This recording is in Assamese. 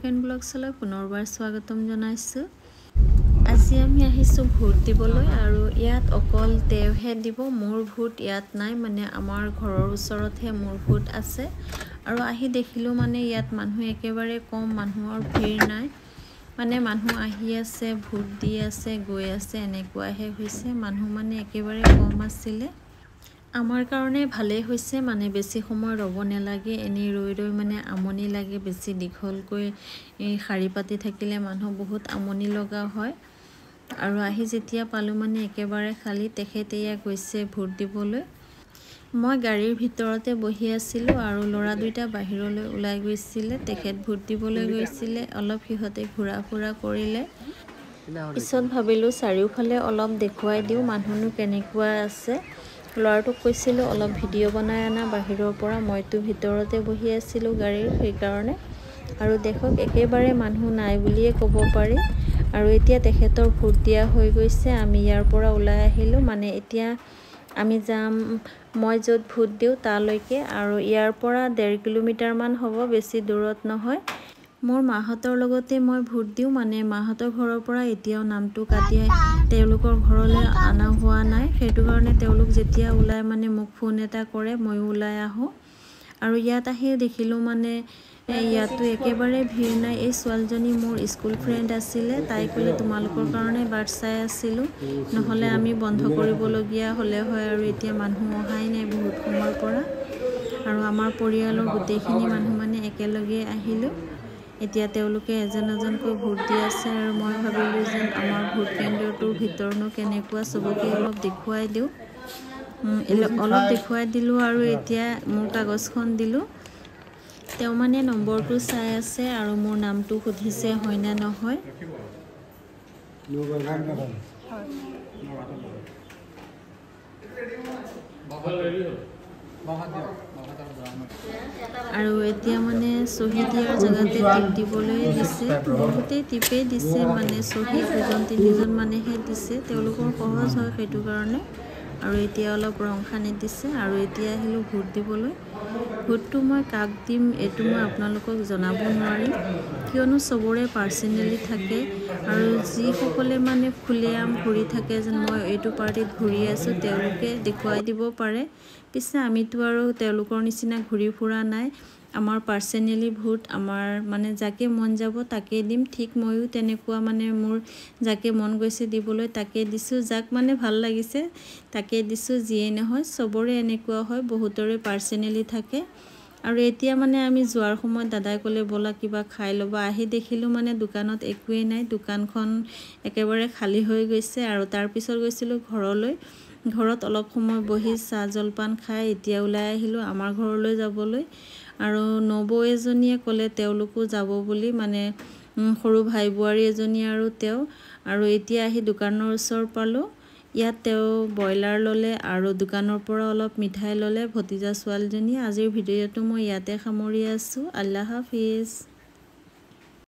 ফ্ৰেণ্ড ব্লগছলৈ পুনৰবাৰ স্বাগতম জনাইছোঁ। আজি আমি আহিছোঁ ভোট দিবলৈ আৰু ইয়াত অকল তেওঁহে দিব, মোৰ ভোট ইয়াত নাই, মানে আমাৰ ঘৰৰ ওচৰতহে মোৰ ভোট আছে। আৰু আহি দেখিলোঁ মানে ইয়াত মানুহ একেবাৰে কম, মানুহৰ ভিৰ নাই, মানে মানুহ আহি আছে, ভোট দি আছে, গৈ আছে, এনেকুৱাহে হৈছে, মানুহ মানে একেবাৰে কম আছিলে। আমাৰ কাৰণে ভালেই হৈছে, মানে বেছি সময় ৰ'ব নালাগে, এনেই ৰৈ ৰৈ মানে আমনি লাগে, বেছি দীঘলকৈ শাৰী পাতি থাকিলে মানুহ বহুত আমনি লগা হয়। আৰু আহি যেতিয়া পালোঁ মানে একেবাৰে খালী, তেখেত এয়া গৈছে ভোট দিবলৈ। মই গাড়ীৰ ভিতৰতে বহি আছিলোঁ আৰু ল'ৰা দুটা বাহিৰলৈ ওলাই গৈছিলে, তেখেত ভোট দিবলৈ গৈছিলে, অলপ সিহঁতে ঘূৰা ফুৰা কৰিলে। পিছত ভাবিলোঁ চাৰিওফালে অলপ দেখুৱাই দিওঁ মানুহনো কেনেকুৱা আছে। ল'ৰাটোক কৈছিলোঁ অলপ ভিডিঅ' বনাই অনা বাহিৰৰ পৰা, মইতো ভিতৰতে বহি আছিলোঁ গাড়ীৰ, সেইকাৰণে। আৰু দেখক একেবাৰে মানুহ নাই বুলিয়ে ক'ব পাৰি। আৰু এতিয়া তেখেতৰ ভোট দিয়া হৈ গৈছে, আমি ইয়াৰ পৰা ওলাই আহিলোঁ, মানে এতিয়া আমি যাম মই য'ত ভোট দিওঁ তালৈকে, আৰু ইয়াৰ পৰা 1.5 কিলোমিটাৰমান হ'ব, বেছি দূৰত নহয়। মোৰ মাহঁতৰ লগতে মই ভোট দিওঁ, মানে মাহঁতৰ ঘৰৰ পৰা এতিয়াও নামটো কাটি তেওঁলোকৰ ঘৰলৈ অনা হোৱা নাই, সেইটো কাৰণে তেওঁলোক যেতিয়া ওলাই মানে মোক ফোন এটা কৰে, ময়ো ওলাই আহোঁ। আৰু ইয়াত আহি দেখিলোঁ মানে ইয়াতো একেবাৰে ভিৰ নাই। এই ছোৱালীজনী মোৰ স্কুল ফ্ৰেণ্ড আছিলে, তাই ক'লে তোমালোকৰ কাৰণে বাট চাই আছিলোঁ, নহ'লে আমি বন্ধ কৰিবলগীয়া হ'লে হয়, আৰু এতিয়া মানুহ অহাই নাই বহুত সময়ৰ পৰা। আৰু আমাৰ পৰিয়ালৰ গোটেইখিনি মানুহ মানে একেলগে আহিলোঁ। এতিয়া তেওঁলোকে এজন এজনকৈ ভোট দি আছে, আৰু মই ভাবিলোঁ যেন আমাৰ ভোট কেন্দ্ৰটোৰ ভিতৰনো কেনেকুৱা, চবকে অলপ দেখুৱাই দিওঁ। অলপ দেখুৱাই দিলোঁ আৰু এতিয়া মোৰ কাগজখন দিলোঁ। তেওঁ মানে নম্বৰটো চাই আছে আৰু মোৰ নামটো সুধিছে হয় নে নহয়। আৰু এতিয়া মানে চহী দিয়াৰ জেগাতে টিপ দিবলৈ দিছে, বহুতেই টিপেই দিছে, মানে চহী 2-3জন মানেহে দিছে, তেওঁলোকৰ সহজ হয় সেইটো কাৰণে। আৰু এতিয়া অলপ ৰং সানি দিছে, আৰু এতিয়া আহিলোঁ ভোট দিবলৈ। ভোটটো মই কাক দিম এইটো মই আপোনালোকক জনাব নোৱাৰিম, কিয়নো চবৰে পাৰ্চনেলি থাকে, আৰু যিসকলে মানে খুলেআম ঘূৰি থাকে যেন মই এইটো পাৰ্টিত ঘূৰি আছোঁ, তেওঁলোকে দেখুৱাই দিব পাৰে। পিছে আমিতো আৰু তেওঁলোকৰ নিচিনা ঘূৰি ফুৰা নাই, আমাৰ পাৰ্চনেলি ভোট, আমাৰ মানে যাকে মন যাব তাকে দিম। ঠিক ময়ো তেনেকুৱা, মানে মোৰ যাকে মন গৈছে দিবলৈ তাকে দিছোঁ, যাক মানে ভাল লাগিছে তাকে দিছোঁ, যিয়েই নহয় চবৰে এনেকুৱা হয়, বহুতৰে পাৰ্চনেলি থাকে। আৰু এতিয়া মানে আমি যোৱাৰ সময়ত দাদাই ক'লে ব'লা কিবা খাই ল'বা, আহি দেখিলোঁ মানে দোকানত একোৱেই নাই, দোকানখন একেবাৰে খালী হৈ গৈছে। আৰু তাৰপিছত গৈছিলোঁ ঘৰলৈ, ঘৰত অলপ সময় বহি চাহ জলপান খাই এতিয়া ওলাই আহিলোঁ আমাৰ ঘৰলৈ যাবলৈ। আৰু নবৌ এজনীয়ে ক'লে তেওঁলোকো যাব বুলি, মানে সৰু ভাই বোৱাৰী এজনী আৰু তেওঁ। আৰু এতিয়া আহি দোকানৰ ওচৰ পালোঁ, ইয়াত তেওঁ ব্ৰইলাৰ ল'লে আৰু দোকানৰ পৰা অলপ মিঠাই ল'লে ভতিজা ছোৱালীজনী। আজিৰ ভিডিঅ'টো মই ইয়াতে সামৰি আছোঁ, আল্লাহ হাফিজ।